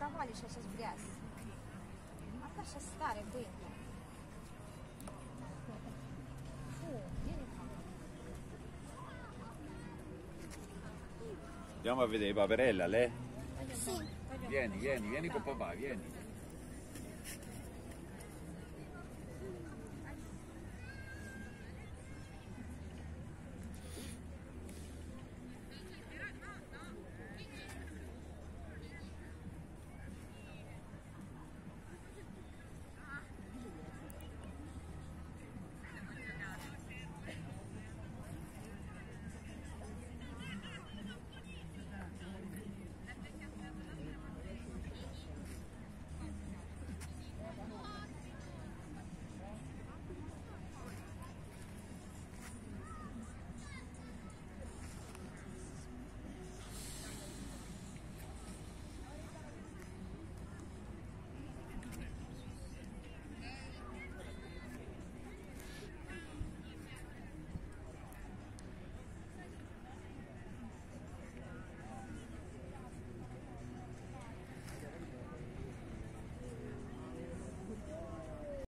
cavalli c'è sbriasso. Ma lascia stare dentro. Vieni qua. Andiamo a vedere Paperella, lei? Sì. Vieni con papà, vieni.